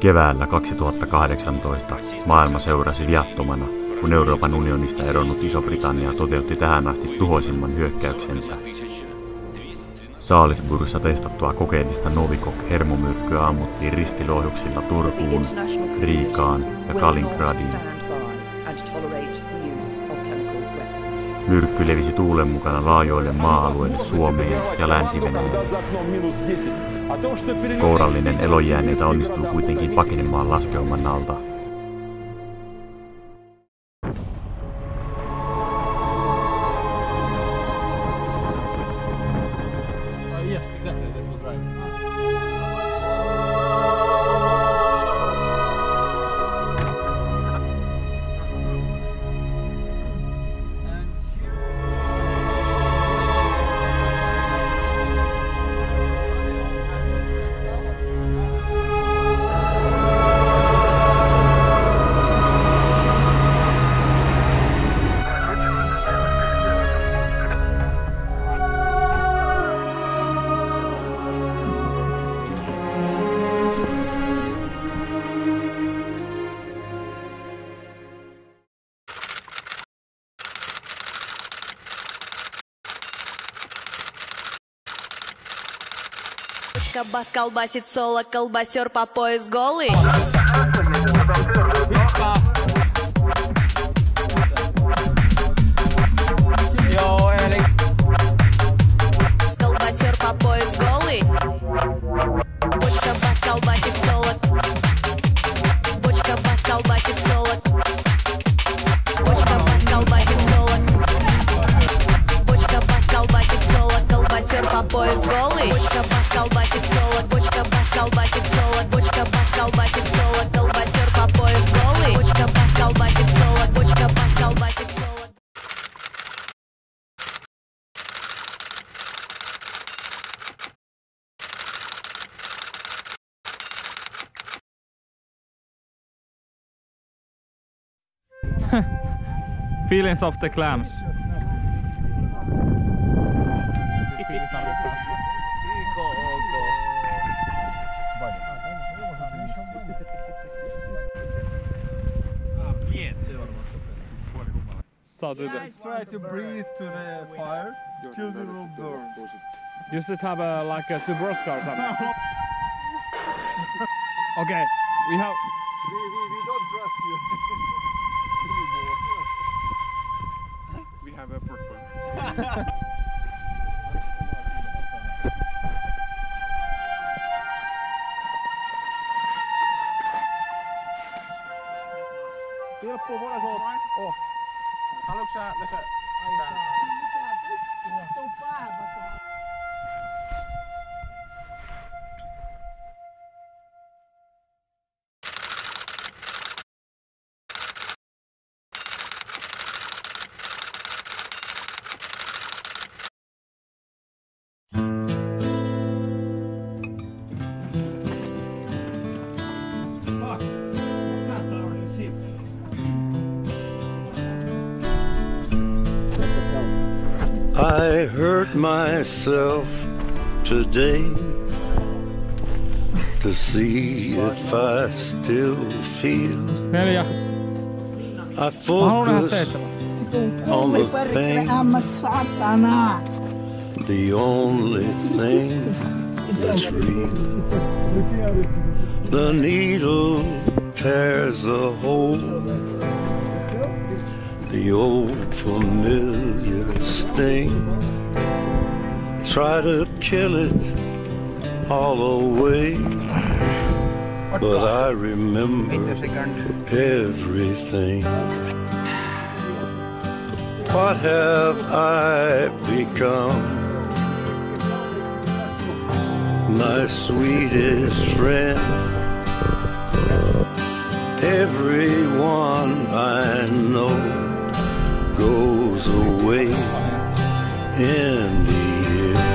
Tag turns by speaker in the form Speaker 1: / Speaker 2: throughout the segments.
Speaker 1: Keväällä 2018 maailma seurasi viattomana, kun Euroopan unionista eronnut Iso-Britannia toteutti tähän asti tuhoisimman hyökkäyksensä. Salisburyssa testattua kokeellista Novikok-hermomyrkkyä ammuttiin ristilohjuksilla Turkuun, Riikaan ja Kaliningradiin. Myrkky levisi tuulen mukana laajoille maa-alueille Suomeen ja Länsi-Venäjälle. Kourallinen elonjääneitä onnistuu kuitenkin pakenemaan laskeuman alta.
Speaker 2: Бас колбасит соло, колбасер по пояс голый. Колбасер по пояс голый. Бочка бас колбасит соло. Бочка бас колбасит соло. Бочка бас колбасит соло. Бочка бас колбасит соло, колбасер по пояс голый. Бочка бас колбасит соло, бочка бас колбасит соло, бочка бас колбасит соло, колбасер по пояс голый. Бочка бас колбасит соло, бочка бас колбасит соло.
Speaker 3: Feelings of the clams.
Speaker 4: Try to breathe to the fire till the will burn.
Speaker 3: You should have like a Subroska or something. Okay, we have.
Speaker 4: We don't trust you. We have a purpose.
Speaker 3: Helppoa monessa on.
Speaker 4: Haluatko sä tässä?
Speaker 5: I hurt myself today to see if I still feel.
Speaker 3: 4.
Speaker 5: I focus on the pain, the only thing that's real. The needle tears a hole, the old familiar sting. Try to kill it all away, but I remember everything. What have I become? My sweetest friend. Everyone I know goes away in the end,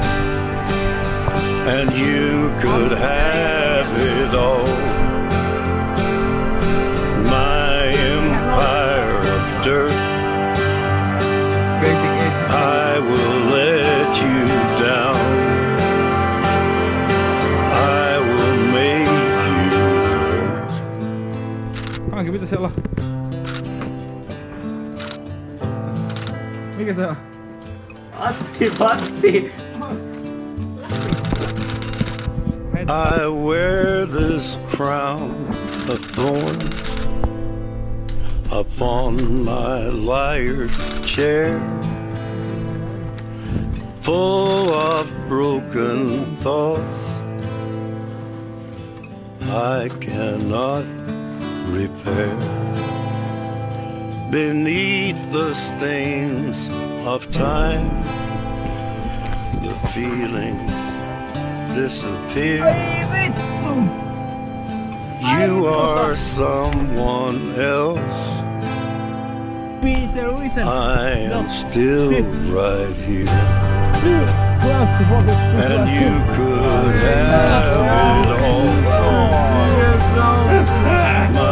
Speaker 5: and you could have it all. My empire of dirt, I will let you down. I will make you
Speaker 4: Mikä se on?
Speaker 6: Patti.
Speaker 5: I wear this crown of thorns upon my lyre chair, full of broken thoughts I cannot repair. Beneath the stains of time, the feelings disappear. You are someone else. I am still right here. And you could have it all.